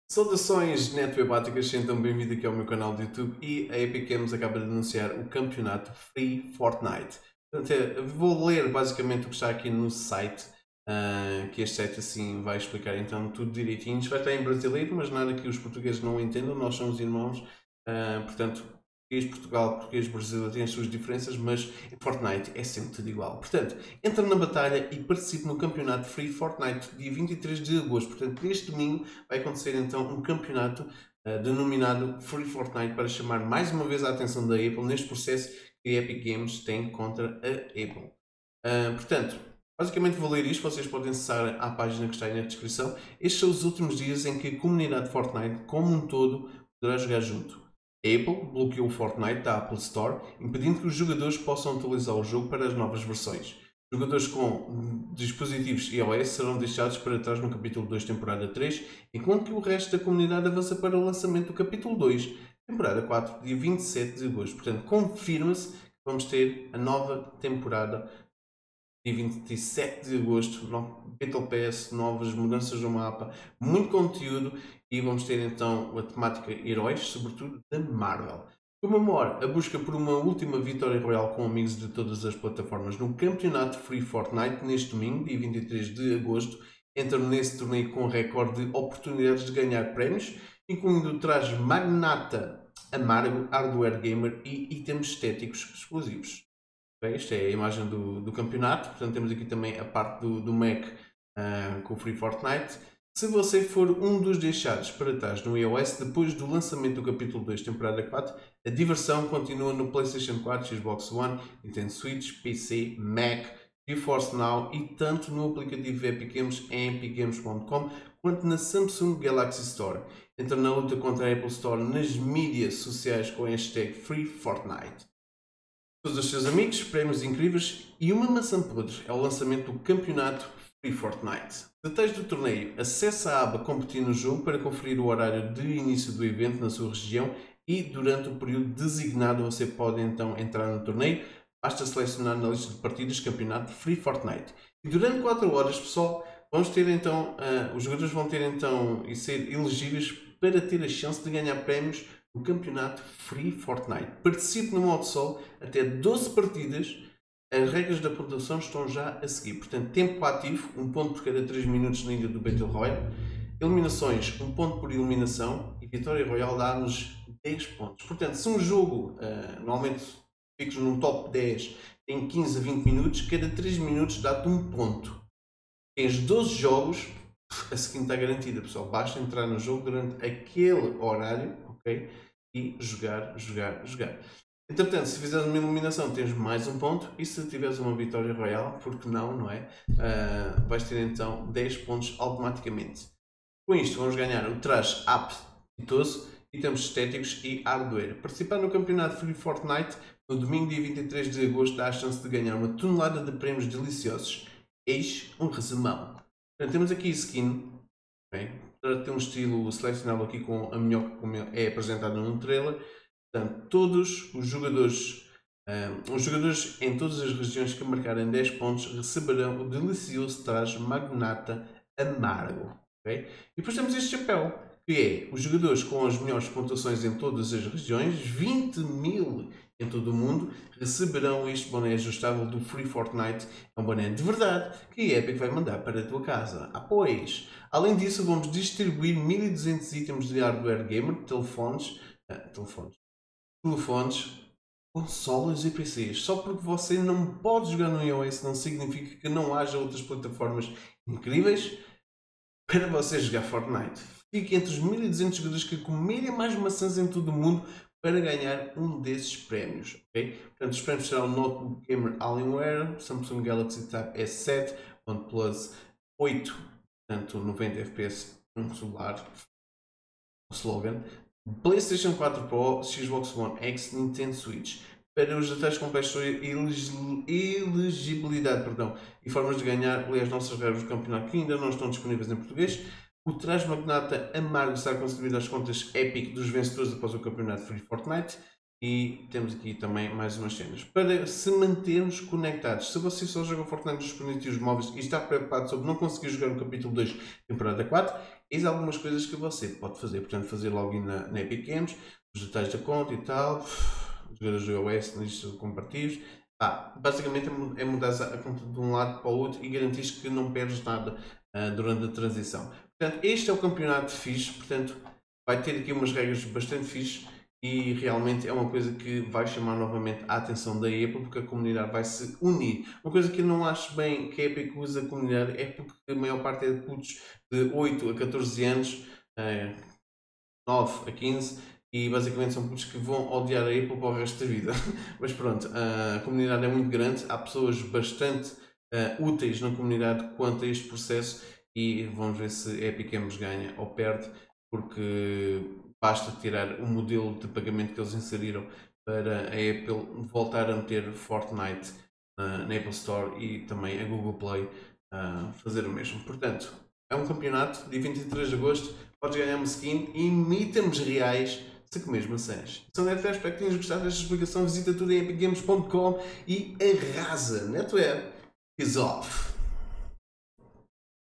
Saudações netwebáticas, sejam bem-vindos aqui ao meu canal do YouTube e a Epic Games acaba de anunciar o campeonato Free Fortnite. Portanto, vou ler basicamente o que está aqui no site, que este site assim vai explicar então tudo direitinho. Isto vai estar em brasileiro, mas nada que os portugueses não entendam, nós somos irmãos, portanto, português Portugal, português Brasil têm as suas diferenças, mas em Fortnite é sempre tudo igual. Portanto, entra na batalha e participe no campeonato Free Fortnite dia 23 de agosto. Portanto, neste domingo vai acontecer então um campeonato denominado Free Fortnite para chamar mais uma vez a atenção da Apple neste processo que a Epic Games tem contra a Apple. Portanto, basicamente vou ler isto, vocês podem acessar à página que está aí na descrição. Estes são os últimos dias em que a comunidade de Fortnite como um todo poderá jogar junto. A Apple bloqueou o Fortnite da Apple Store, impedindo que os jogadores possam atualizar o jogo para as novas versões. Jogadores com dispositivos iOS serão deixados para trás no capítulo 2, temporada 3, enquanto que o resto da comunidade avança para o lançamento do capítulo 2, temporada 4, dia 27 de agosto. Portanto, confirma-se que vamos ter a nova temporada dia 27 de agosto, Battle Pass, novas mudanças no mapa, muito conteúdo e vamos ter então a temática heróis, sobretudo da Marvel. Comemora a busca por uma última vitória royal com amigos de todas as plataformas no campeonato Free Fortnite neste domingo, dia 23 de agosto. Entra nesse torneio com recorde de oportunidades de ganhar prémios, incluindo trajes Magnata Amargo, Hardware Gamer e itens estéticos exclusivos. Okay, esta é a imagem do campeonato, portanto temos aqui também a parte do Mac com o Free Fortnite. Se você for um dos deixados para trás no iOS depois do lançamento do capítulo 2, temporada 4, a diversão continua no PlayStation 4, Xbox One, Nintendo Switch, PC, Mac, GeForce Now e tanto no aplicativo Epic Games em epicgames.com quanto na Samsung Galaxy Store. Entra na luta contra a Apple Store nas mídias sociais com a hashtag FreeFortnite. Todos os seus amigos, prémios incríveis e uma maçã podre é o lançamento do campeonato Free Fortnite. Detalhes do torneio. Acesse a aba Competir no jogo para conferir o horário de início do evento na sua região e durante o período designado você pode então entrar no torneio. Basta selecionar na lista de partidas Campeonato Free Fortnite. E durante 4 horas, pessoal, vamos ter então, os jogadores vão ter então e ser elegíveis para ter a chance de ganhar prémios no campeonato Free Fortnite. Participe no modo solo até 12 partidas. As regras da pontuação estão já a seguir. Portanto, tempo ativo, 1 ponto por cada 3 minutos na ilha do Battle Royale. Eliminações, 1 ponto por eliminação. E Vitória Royal dá-nos 10 pontos. Portanto, se um jogo, normalmente ficas num top 10 em 15 a 20 minutos, cada 3 minutos dá-te 1 ponto. Tens 12 jogos, a seguinte está garantida, pessoal. Basta entrar no jogo durante aquele horário, ok? E jogar. Entretanto, se fizeres uma eliminação, tens mais 1 ponto. E se tiveres uma vitória royal, porque não é? Vais ter então 10 pontos automaticamente. Com isto, vamos ganhar o traje apetitoso, itens estéticos e hardware. Participar no campeonato Free Fortnite no domingo, dia 23 de agosto, dá a chance de ganhar uma tonelada de prémios deliciosos. Eis um resumão. Portanto, temos aqui skin, okay? Para ter um estilo selecionável aqui com a minhoca como é apresentado no trailer. Portanto, todos os jogadores em todas as regiões que marcarem 10 pontos receberão o delicioso traje Magnata Amargo. Okay? E depois temos este chapéu, que é os jogadores com as melhores pontuações em todas as regiões, 20.000 em todo o mundo, receberão este boné ajustável do Free Fortnite. É um boné de verdade que a Epic vai mandar para a tua casa. Pois! Além disso, vamos distribuir 1.200 itens de hardware gamer, telefones, consoles e PCs. Só porque você não pode jogar no iOS não significa que não haja outras plataformas incríveis para você jogar Fortnite. Fique entre os 1.200 jogadores que comerem mais maçãs em todo o mundo para ganhar um desses prémios. Okay? Portanto, os prémios serão Notebook Gamer Alienware, Samsung Galaxy Tab S7, OnePlus 8, portanto 90 FPS, um celular, o slogan, PlayStation 4 Pro, Xbox One X, Nintendo Switch. Para os detalhes completos sobre elegibilidade e formas de ganhar, lê as nossas regras do campeonato que ainda não estão disponíveis em português. O traje Magnata Amargo será concedido às contas Epic dos vencedores após o campeonato Free Fortnite. E temos aqui também mais umas cenas. Para se mantermos conectados, se você só joga Fortnite nos dispositivos móveis e está preocupado sobre não conseguir jogar o capítulo 2, temporada 4, Eis algumas coisas que você pode fazer. Portanto, fazer login na Epic Games, os detalhes da conta e tal, jogadores do iOS, listas comparativos. Basicamente é mudar a conta de um lado para o outro e garantir que não perdes nada durante a transição. Portanto, este é o campeonato fixe, portanto, vai ter aqui umas regras bastante fixe e realmente é uma coisa que vai chamar novamente a atenção da Apple, porque a comunidade vai se unir. Uma coisa que eu não acho bem que a Epic usa a comunidade é porque a maior parte é de putos de 8 a 14 anos, 9 a 15, e basicamente são putos que vão odiar a Apple para o resto da vida. Mas pronto, a comunidade é muito grande, há pessoas bastante úteis na comunidade quanto a este processo e vamos ver se a Epic Games ganha ou perde, porque basta tirar o modelo de pagamento que eles inseriram para a Apple voltar a meter Fortnite na Apple Store e também a Google Play fazer o mesmo. Portanto, é um campeonato, dia 23 de agosto, podes ganhar uma skin e itens reais se comeres maçãs. São Netware, espero que tenhas gostado desta explicação. Visita tudo em epicgames.com e arrasa. Netware is off!